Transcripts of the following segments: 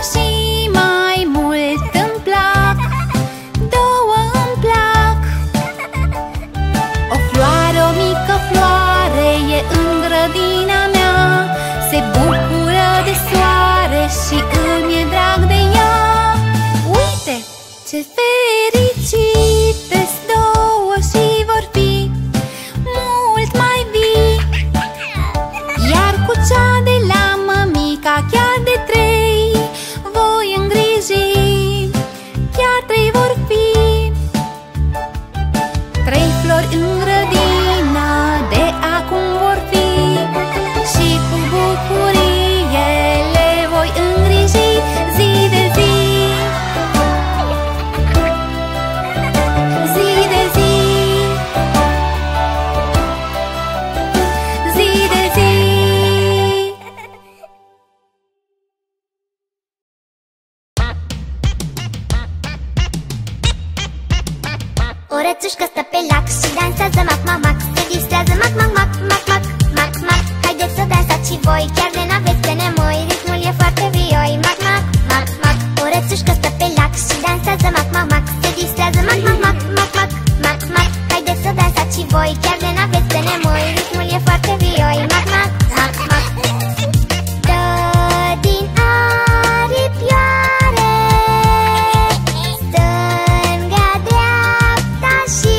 și mai mult îmi plac. Două îmi plac. O floare, o mică floare e în grădina mea. Se bucură de soare și îmi e drag de ea. Uite ce fericite-s două și vor fi mult mai vii. Iar cu cea de la mămica, chiar de trei, voi îngriji, chiar trei vor fi. Trei flori în grădină de acum vor fi și cu bucurie le voi îngriji zi de zi. Zi de zi. Zi de zi. O rățușcă stă pe lac și dansează mac, mac, mac. Se distrează mac, mac, mac, mac, mac, mac, mac. Haideți să dansați și voi, chiar de n-aveți de nemoi. Ritmul e foarte vioi, mac, mac, mac, mac. O rățușcă stă pe lac și dansează mac, mac, mac. Se distrează mac, mac, mac, mac, mac, mac, mac. Haideți să dansați și voi, chiar de n-aveți de nemoi. Ritmul e foarte vioi, mac, mac, mac, mac. Dă din aripioare, stânga-dreapta și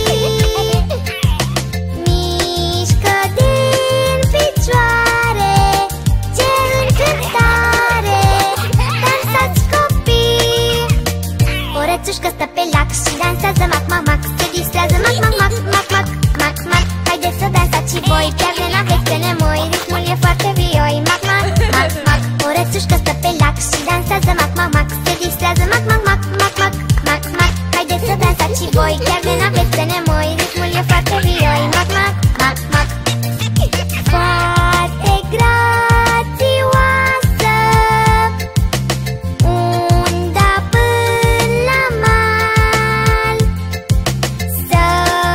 mișcă din picioare. Ce încântare! Dansați, copii! O rățușcă stă pe lac și dansează mac, mac, mac. Se distrează mac, mac, mac, mac, mac, mac, mac. Haideți să dansați și voi, chiar de n-aveți de nemoi. Ritmul e foarte vioi, mac, mac, mac, mac. O rățușcă stă pe lac și dansează mac, mac, mac. Se distrează mac, mac, mac, mac, mac, mac, mac. Haideți să dansați și voi, chiar de n-aveți de nemoi. Ritmul e foarte vioi, mac, mac, mac, mac. Foarte grațioasă, unda până la mal, să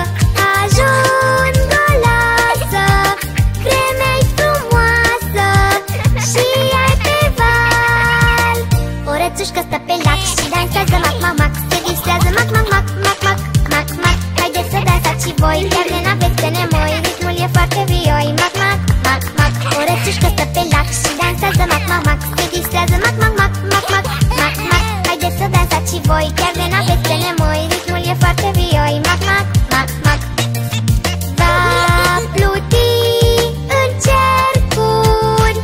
ajung goloasă, vremea-i frumoasă și ai pe val. O rățușcă stă pe lac și dansează mac, mac, mac. Se distrează mac, mac, mac, mac, mac, mac, mac. Haideți să dansați și voi, chiar de n-aveți de nemoi. Ritmul e foarte vioi, mac, mac, mac, mac. O rățușcă stă pe lac și dansează mac, mac, mac. Se distrează mac, mac, mac, mac, mac, mac, mac. Haideți să dansați și voi, chiar de n-aveți de nemoi. Ritmul e foarte vioi, mac, mac, mac, mac. Va pluti în cercuri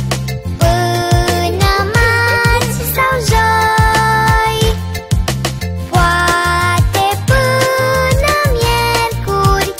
până marți sau joi, poate până miercuri,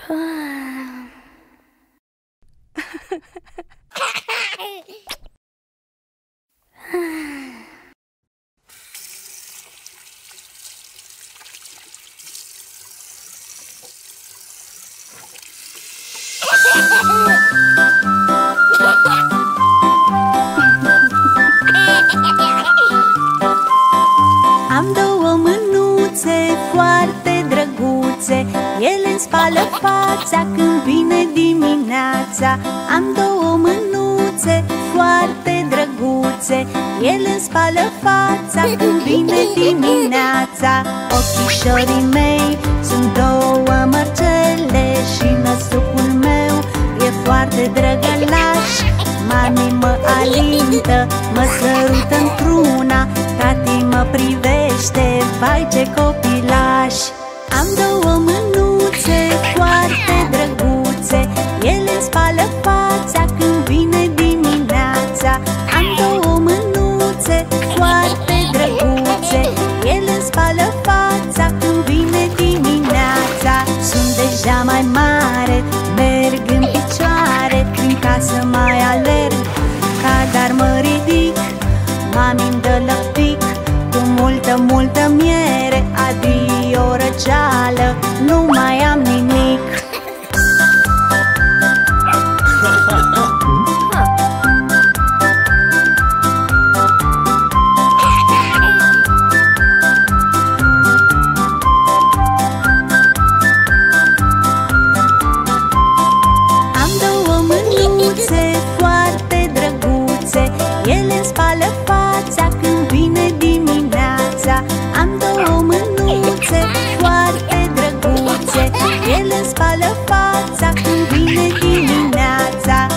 Am două mânuțe foarte drăguțe, ele îmi spală fața când vine dimineața. Am două mânuțe foarte drăguțe, ele îmi spală fața când vine dimineața. Ochișorii mei sunt două mărcele și năsucul meu e foarte drăgălaș. Mami mă alintă, mă sărută într-una, tati mă privește, vai ce copilaș. Am două mânuțe foarte drăguțe, ele îmi spală fața când vine dimineața. Am două mânuțe foarte drăguțe, ele îmi spală fața când vine dimineața. Sunt deja mai mare, merg în picioare, prin casă mai alerg, dar mă ridic. Mami-mi dă lăptic cu multă, multă miere. Adio răceală, nu mai am nimic. Am două mânuțe foarte drăguțe, ele îmi spală fața când vine dimineața. Am două mânuțe foarte drăguțe, ele îmi spală fața când vine dimineața.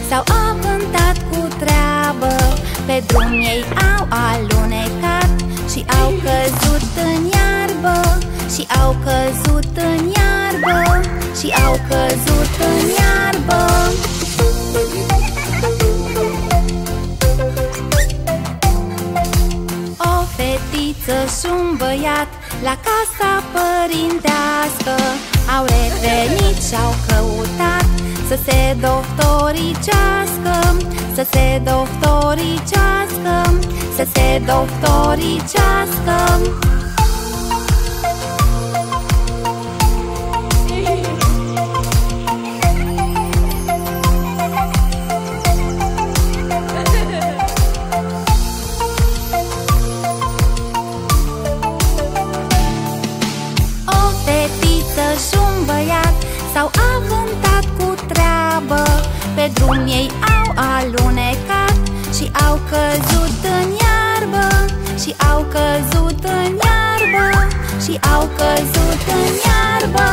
s-au avântat cu treabă, pe drum ei au alunecat și au căzut în iarbă, și au căzut în iarbă, și au căzut în iarbă. O fetiță și un băiat la casa părintească au revenit și-au căutat să se doctoricească, să se doctoricească, să se doctoricească. S-au avântat cu treabă, pe drum ei au alunecat și au căzut în iarbă, și au căzut în iarbă, și au căzut în iarbă.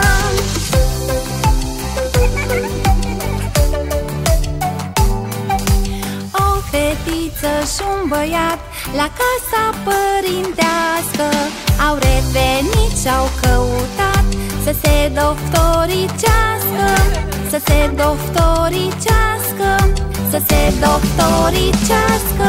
O fetiță și un băiat la casa părintească au revenit și-au căutat să se doctoricească, să se doctoricească, să se doctoricească.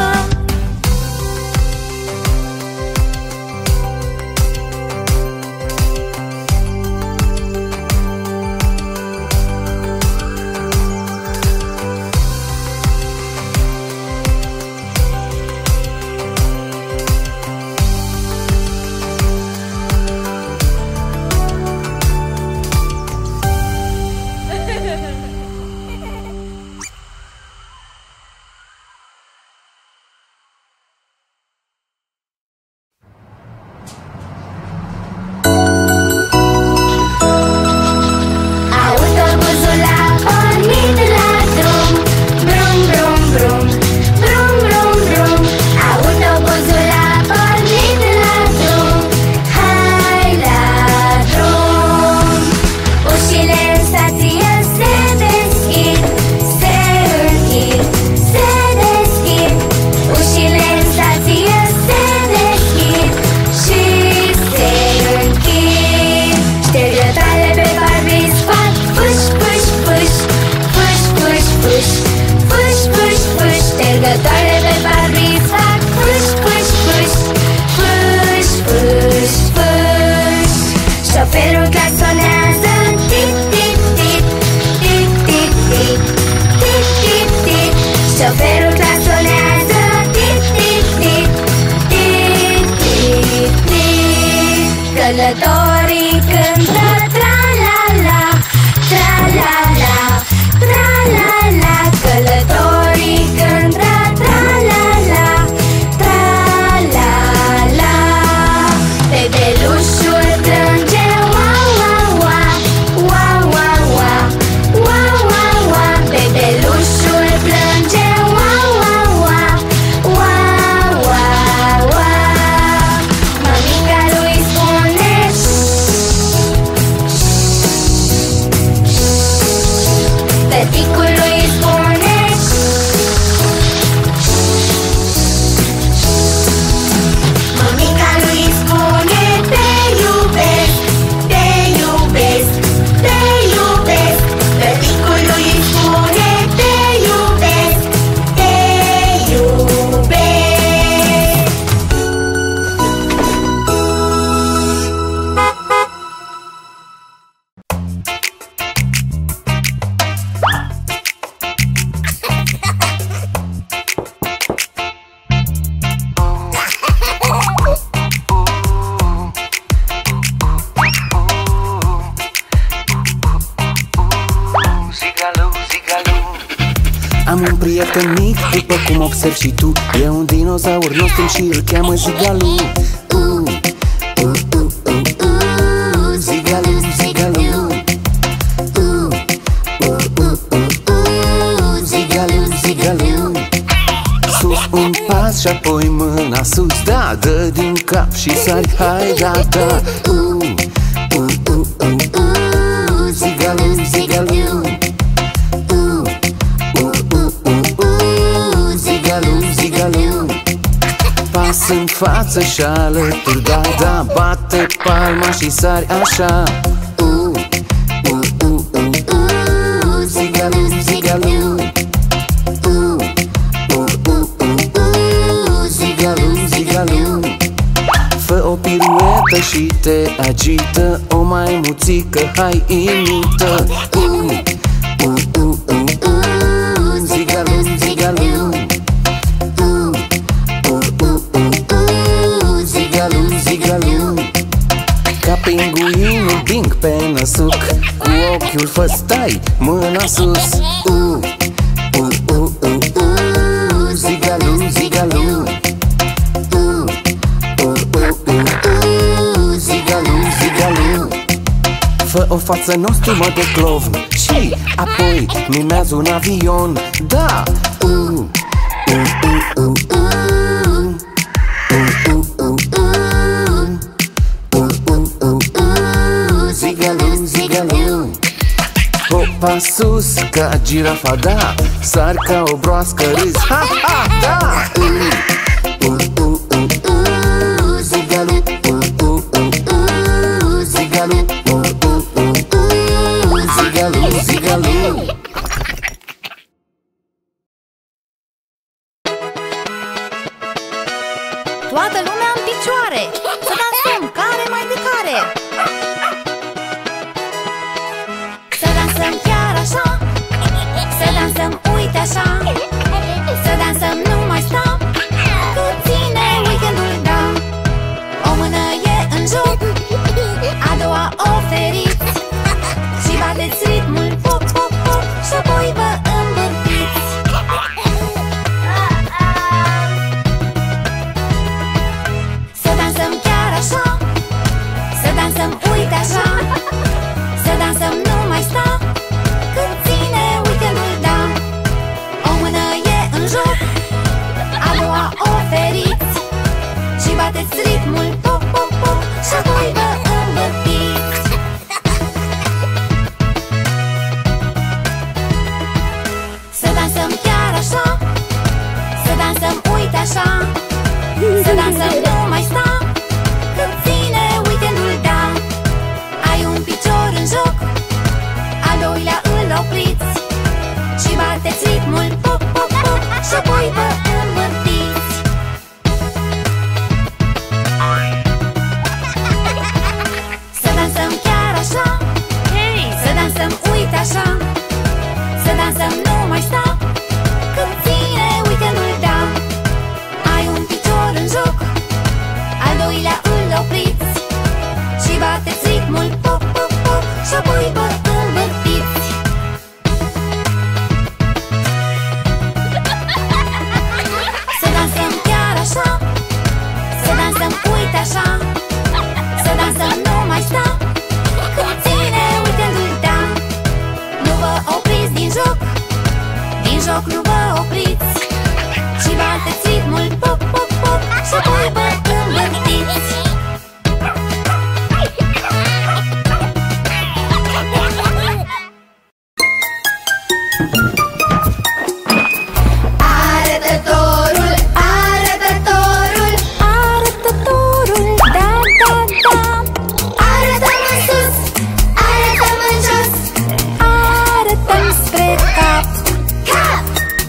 Călătorii cântă tra-la-la, tra-la-la, tra-la-la. Călătorii cântă tra-la-la, tra-la-la. Bebelușul plânge ua-ua-ua, ua-ua-ua, ua-ua-ua. Bebelușul plânge ua-ua-ua, ua-ua-ua. Mămica lui spune tăticul lui spune mămica lui spune te iubesc, te iubesc, te iubesc. Tăticul lui spune te iubesc, te iubesc. Am un prieten mic, după cum observi și tu. E un dinozaur nostru și îl cheamă Zigalu. Zigalu, Zigalu. Zigalu, Zigalu. Sus un pas și apoi mâna sus, da, dă din cap și sari, hai, da, da. Zigalu, Zigalu. sus în față și alături, da, da, bate palma și sari așa. Zigalu, zigalu. Zigalu, zigalu. Fă o piruetă și te agită, o maimuțică, hai imită. Zigalu, zigalu. Zigalu, zigalu. Ca pinguinul bing pe năsuc, cu ochiul fă stai, mâna sus. Zigalu, zigalu. Zigalu, zigalu. Fă o față nostimă de clovn și apoi mimează un avion, da. Zigalu, zigalu. Hopa sus ca girafa, da. Sar ca o broască, râzi, ha, ha, da. Zigalu, zigalu. Zigalu, zigalu. Toată lumea în picioare, să dansăm care mai de care. Să dansăm chiar așa, să dansăm uite așa, să dansăm nu mai sta, cât ține weekendul, da. O mână e în joc, a doua oferiți și bateți ritmul pop, pop, pop și apoi vă învârtiți. Să dansăm chiar așa, să dansăm uite așa, să dansăm nu mai sta, cât ține weekendul, da. O mână e în joc, a doua oferiți și bateți ritmul pop, pop, pop și apoi vă învârtiți. Să dansăm chiar așa, să dansăm uite așa, să dansăm nu mai sta, cât ține weekendul, da. Ai un picior în joc, al doilea îl opriți și bateți ritmul pop, pop, pop și apoi vă învârtiți. Să dansăm chiar așa, să dansăm uite așa, să dansăm nu mai sta, cât ține weekendul, da. Ai un picior în joc, al doilea îl opriți și bateți ritmul pop, pop, pop și apoi vă învârtiți. Să dansăm chiar așa, să dansăm uite așa, să dansăm nu mai sta, cât ține weekendul, da. Nu vă opriți din joc, din joc nu vă opriți și bateți ritmul pop, pop, pop și apoi vă învârtiți. Arătătorul, arătătorul, Arătătorul, da, da, da. arătăm în sus, arătăm în jos, Arătăm spre cap. cap.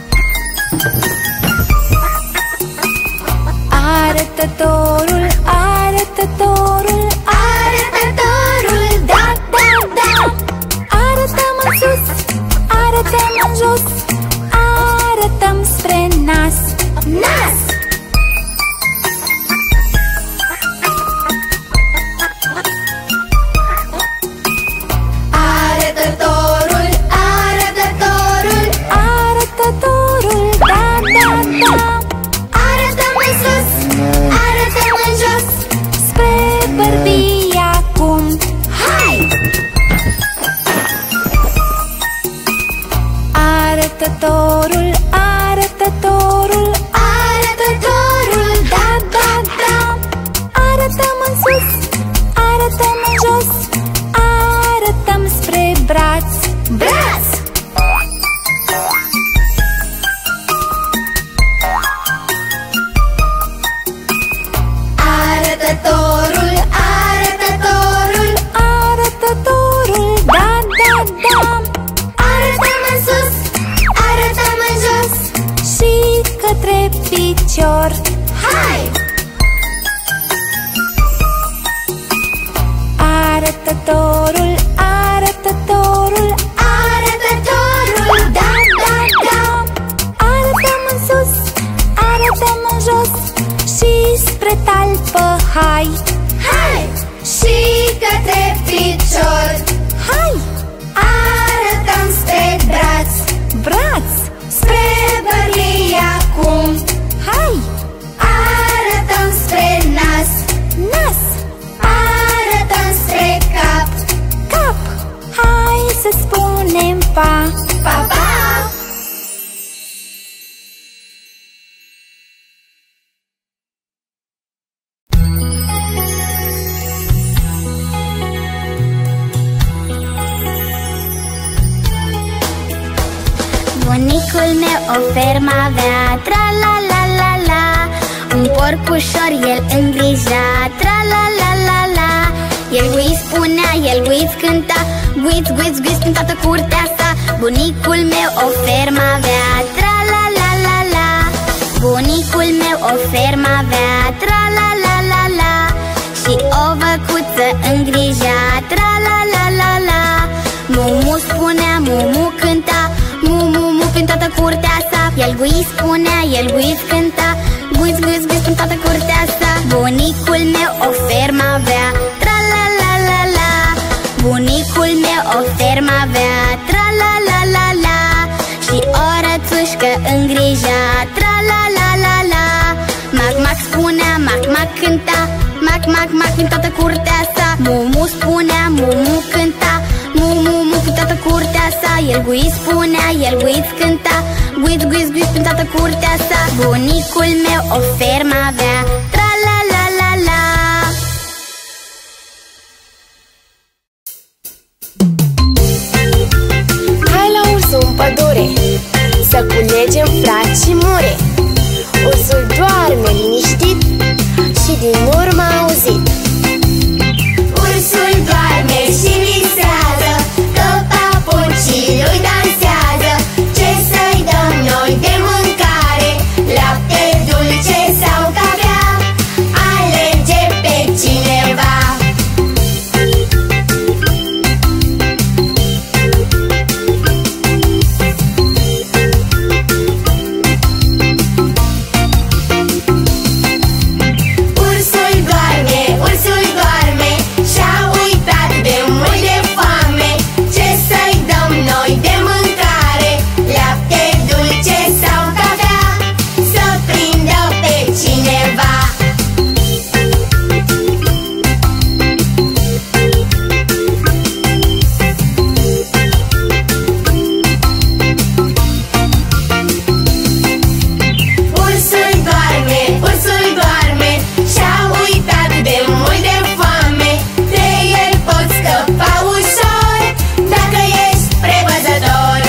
Arătătorul, arătătorul, Arătătorul, da, da, da. arătăm în sus, arătăm în jos, arătăm spre nas. Nas. Arătătorul, arătătorul, Arătătorul, da, da, da. arătăm în sus, arătăm în jos, Spre bărbie acum. hai. Arătătorul, arătătorul, Arătătorul, da, da, da. arătăm în sus, arătăm în jos, arătăm spre braț. Braț. Arătătorul, arătătorul, Arătătorul, da, da, da. arătăm în sus, arătăm în jos și spre talpă, hai! Hai! Și către picior. Hai! Arătăm spre braț, Braț! spre bărbie acum. Hai! Arătăm spre nas, Nas! arătăm spre cap. Cap! Hai să spunem pa! Pa, pa! Bunicul meu o fermă avea, tra-la-la-la-la. Un porcușor el îngrija, tra-la-la-la-la. El gui spunea, el gui cânta, guiț, guiț, guiț în toată curtea sa. Bunicul meu o fermă avea, tra-la-la-la-la. Bunicul meu o fermă avea, tra-la-la-la-la. Și o văcuță îngrija, tra-la-la-la-la. Mumu spunea, mumu cânta, mu-mu-mu prin toată curtea sa. El gui spunea, el gui cânta, guiț, guiț, guiț prin toată curtea sa. Bunicul meu o fermă avea, tra-la-la-la-la. Bunicul meu o fermă avea, tra-la-la-la-la. Și o rățușcă îngrija, tra-la-la-la-la. Mac, mac spunea, mac, mac cânta, mac, mac, mac prin toată curtea sa. Mumu spunea, mumu cânta, mu-mu-mu prin toată curtea sa. El gui spunea, el gui cânta, guiț, guiț, guiț prin toată curtea sa. Bunicul meu o fermă avea, tra-la-la-la-la. Hai la ursul în pădure, să culegem fraci și mure. Ursul doarme liniștit și din urmă a auzit. Ursul doarme și visează că papucii lui dansează. Ce să-i dăm noi de mâncare? Lapte dulce sau cafea? Alege pe cineva. Ursul doarme și-a uitat de mult de foame. Ce să-i dăm noi de mâncare? Lapte dulce sau cafea? Să prindă pe cineva. Ursul doarme și-a uitat de mult de foame. De el poți scăpa ușor dacă ești prevăzător.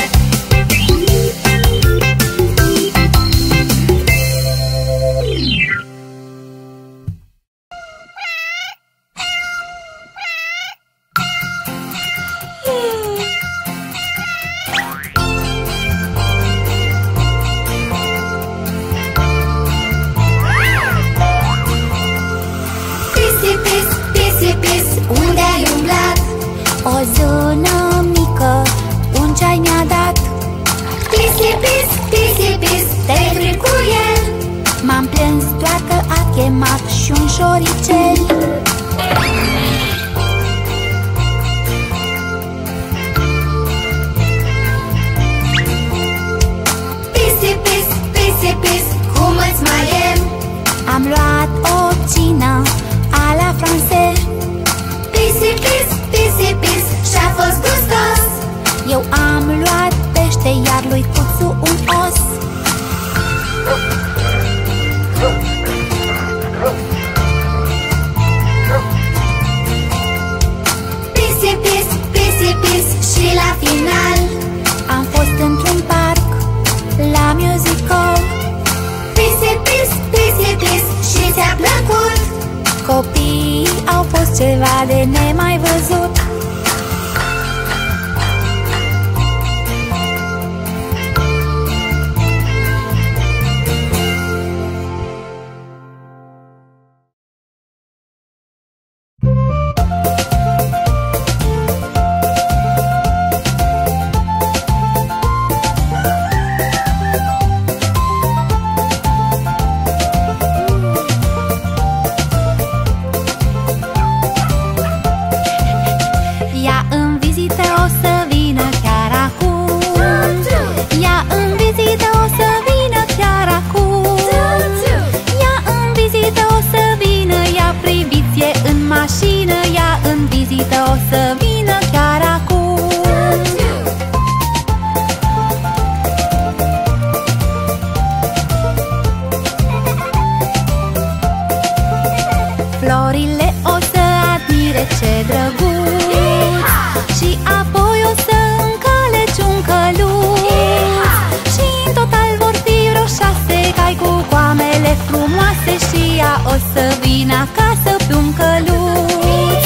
Pisi-pis, pisi-pis, unde-ai umblat? O zonă mică, un ceai mi-a dat. Pisi-pis, pisi-pis, te-ai fript cu el. M-am plâns doar că a chemat și un șoricel. Pisi-pis, pisi-pis, cum îți mai e? Am luat o cină a la francez. Pisi-pis, pisi-pis, și-a fost gustos. Eu am luat pește, iar lui Cuțu un os. Pisi-pis, pisi-pis, și la final Am fost într-un parc, la musical. Pisi-pis, pisi-pis, și ți-a plăcut. Copiii au fost ceva de nemai văzut. vechină ea în vizită o să vină chiar acum. Florile o să admire ce drăguț și apoi o să încaleci un căluț. Și în total vor fi vreo 6 cai cu coamele frumoase și ea o să vină acasă pe un căluț.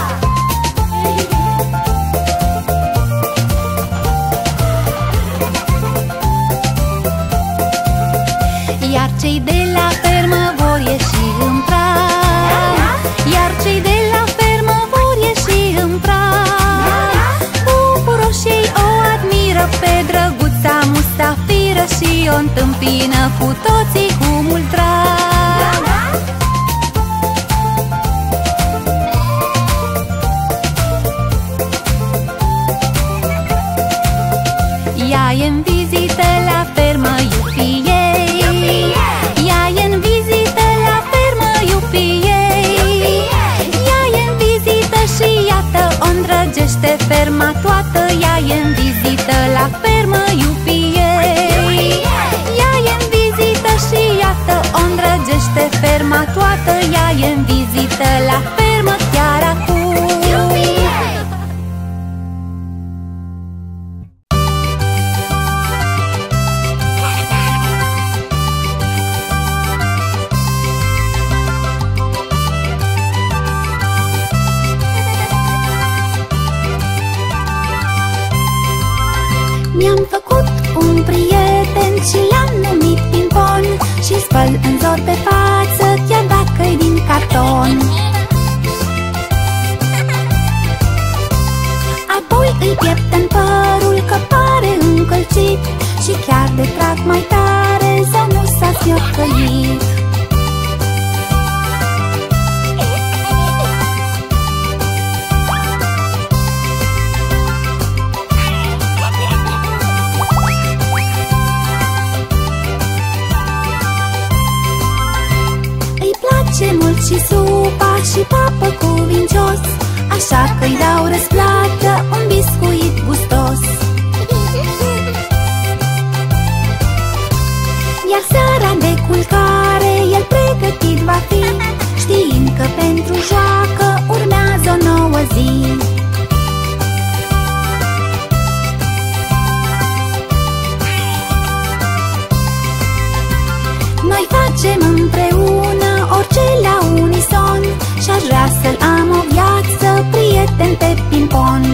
Iar cei de la fermă vor ieși în prag, iar cei de la fermă vor ieși în prag. Bucuroși ei o admiră pe drăguța Mustafiră și o întâmpină cu toții cu mult drag. Ea e în vizită la fermă, iupii ei. Ea e în vizită la fermă, iupii ei. Ea e în vizită și iată o îndrăgește ferma toată. Ea e în vizită la fermă, iupii ei. Ea e în vizită și iată o îndrăgește ferma toată. Ea e în vizită la fermă chiar acum. Mi-am făcut un prieten și l-am numit Pimpon și spăl în zor pe față, chiar dacă-i din carton. Apoi îi pieptăn părul că pare încălcit și chiar de trag mai tare sau nu s-a smiorcăit. Mult și supa și papă cuvincios, așa că-i dau răsplată un biscuit gustos. Iar seara de culcare el pregătit va fi, știind că pentru joacă urmează o nouă zi. Noi facem împreună orice la unison și-aș vrea să-l am o viață, prieten pe Pimpon.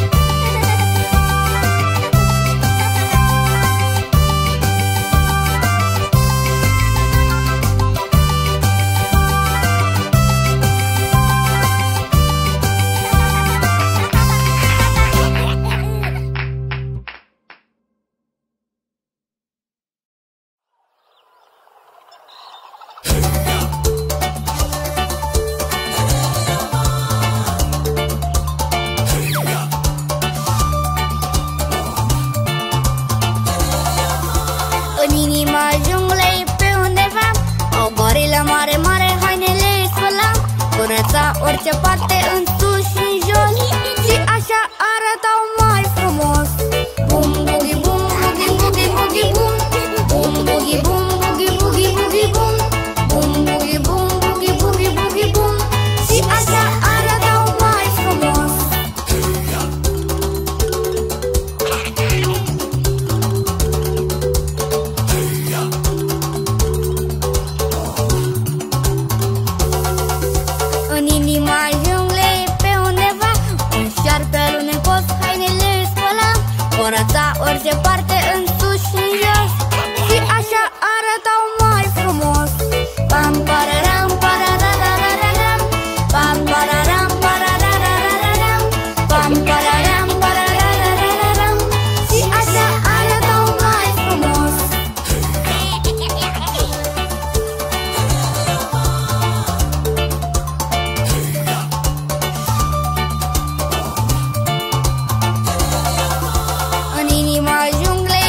Orice parte în sus și în jos și așa arătau mai frumos. Bum, boogie, bum, boogie, boogie, boogie, bum. Bum, boogie, bum, boogie, boogie, boogie, bum. Bum, boogie, bum, boogie, boogie, boogie, bum. Și așa arătau mai frumos. În inima junglei pe undeva un șarpe alunecos hainele își spăla, curăța orice parte în sus și în jos și așa arătau mai frumos. Pam pararam parararararam, pam pararam parararararam, pam pararam parararararam și așa arătau mai frumos. În inima junglei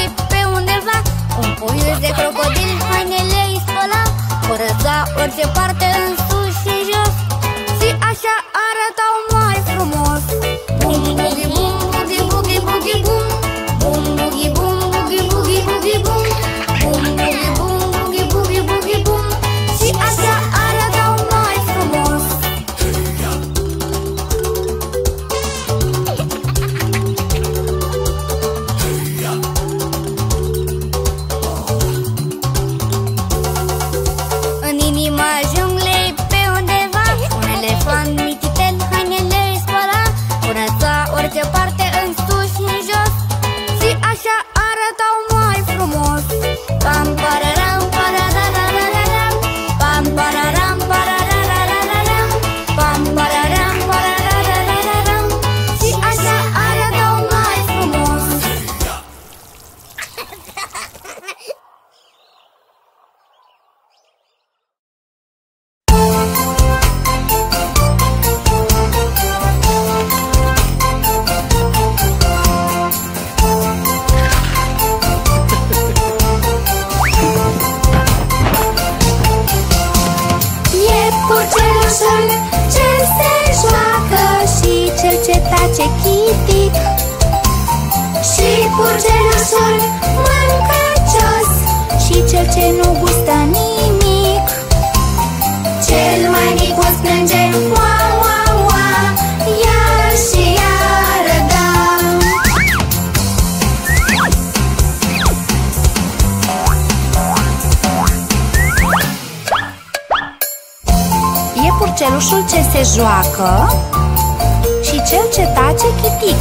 purcelușul ce se joacă și cel ce tace chitic,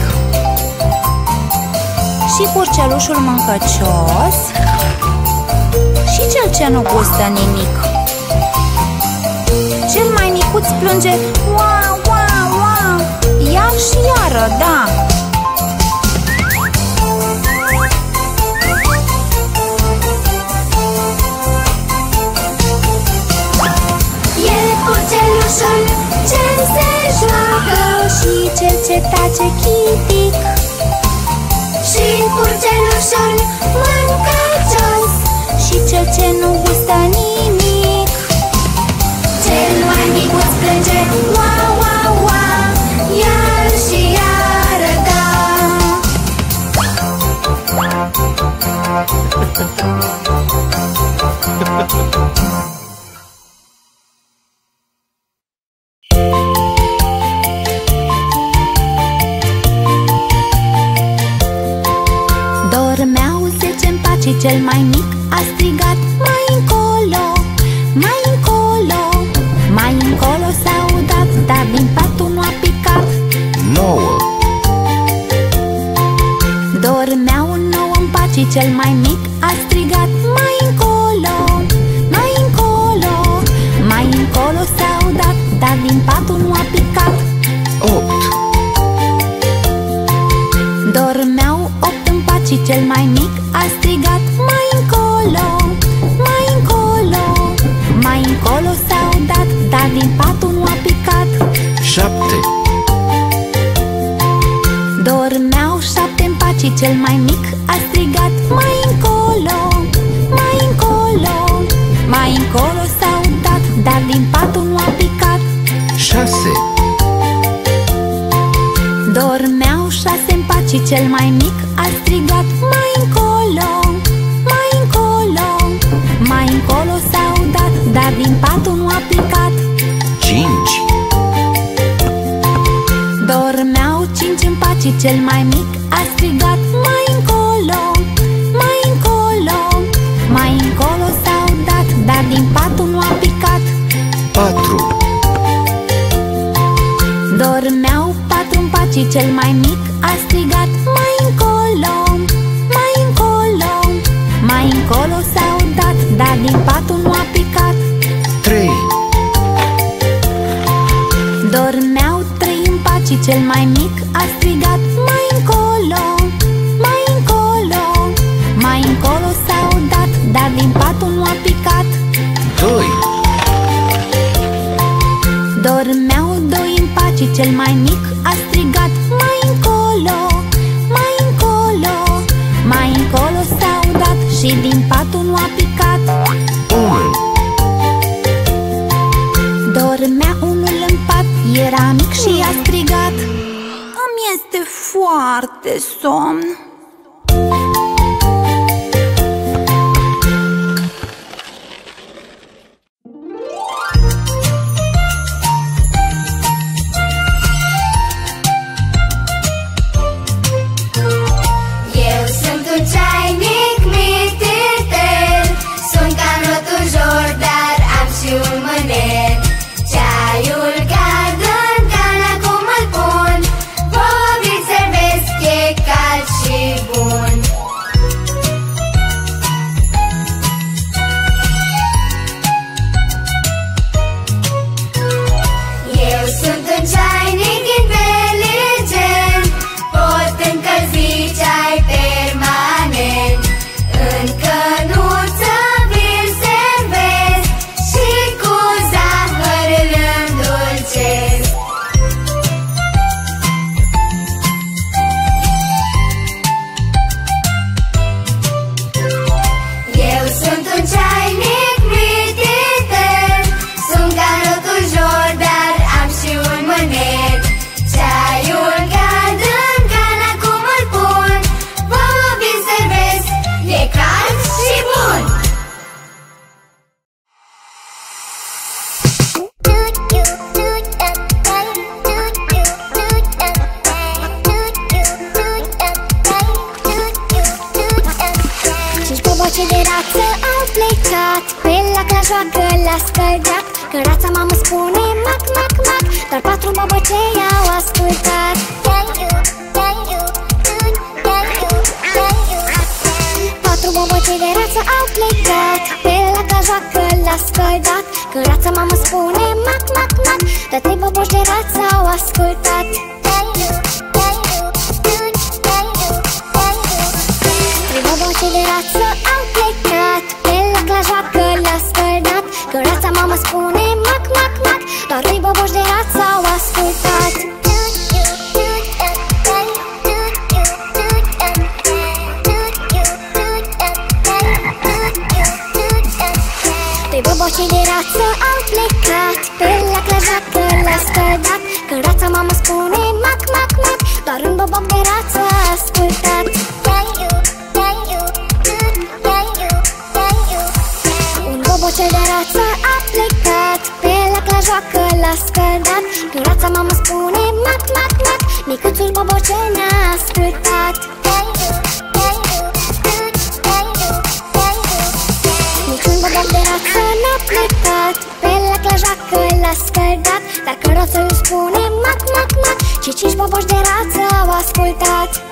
și purcelușul mâncăcios și cel ce nu gustă nimic. Cel mai micuț plânge "Ua, ua, ua", iar și iară, da. E purcelușul ce se joacă Și cel ce tace chitic, și purcelușul mâncăcios și cel ce nu gustă nimic. Cel mai micuț plânge "Ua, ua, ua", iar și iară, da. Dormeau 10 în pat și cel mai mic a strigat "Mai încolo, mai încolo". Mai încolo s-au dat, dar din patul nu a picat. 9. Dormeau 9 în pat și cel mai mic a strigat "Mai încolo, mai încolo". Mai încolo s-au dat, dar din patul nu a picat. 8. Dormeau 8 în pat și cel mai mic a strigat "Mai încolo, mai încolo". Mai încolo s-au dat, dar din patul nu a picat. 7. Dormeau 7 în pat și cel mai mic a strigat "Mai încolo, mai încolo". Mai încolo s-au dat, dar din patul nu a picat. 6. Dormeau 6 în pat și cel mai mic a strigat "Mai încolo, mai încolo". Mai încolo s-au dat, dar din patul nu a picat. 5. Dormeau 5 în pat și cel mai mic a strigat "Mai încolo, mai încolo". Mai încolo s-au dat, dar din patul nu a picat. 4. Dormeau 4 în pat și cel mai mic a strigat "Mai încolo, mai încolo". Mai încolo s-au dat, dar din patul nu a picat. 3. Dormeau 3 în pat și cel mai mic a strigat "Mai încolo, mai încolo". Mai încolo s-au dat, dar din patul nu a picat. 2. Dormeau 2 în pat și cel mai mic a strigat "Mai încolo, mai încolo". Mai încolo s-au dat și din patul nu a picat. 1. Dormea unul în pat, era mic și a strigat "Îmi este foarte somn". Eu sunt un ceainic mititer, sunt ca rotujor, dar am și un mâner. Ceaiul cad în cana cum îl pun, vă servesc, e cald și bun. Eu sunt un ceainic inteligent, pot încălzi ceai permanent. În cănuță vi-l servesc și cu zahăr îl îndulcesc. Eu sunt un ceainic mititer, sunt ca rotujor, dar am și un mâner. Ceaiul cad în cana cum îl pun, vă vi servesc, e cald și bun. Cinci boboace de rață au plecat, pe lac la joacă l-a scăldat. Când rața mamă spune mac, mac, Doar 4 bobocei au ascultat. Patru bobocei de rață au plecat pe lac la joacă la scăldat. Când rața mamă spune mac, mac, mac, dar 3 boboci de rață au ascultat. Trei bobocei de rață au plecat pe lac la joacă la scăldat. Când rața mamă spune mac, mac, mac, doar 2 boboci de rață au ascultat. Trei bobocei de rață au plecat pe lac la joacă la scăldat. Când rața mamă spune mac, mac, mac, doar un boboc de rață a ascultat. Un bobocel de rață a plecat pe lac la joacă la scăldat. Când rața mamă spune mac, mac, mac, micuțul bobocel n-a ascultat. Niciun boboc de rață n-a plecat pe lac la joacă la scăldat. Dar când roțul îi spune mac, mac, mac, ci 5 boboci de rață au ascultat.